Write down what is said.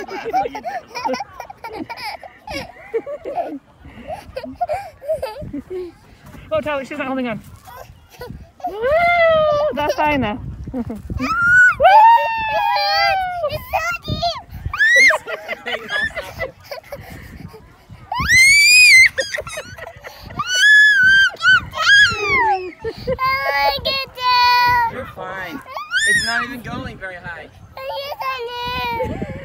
Oh, Tyler, she's not holding on. Woo! That's fine now. It's so deep! Get down! You're fine. It's not even going very high. Yes, I know.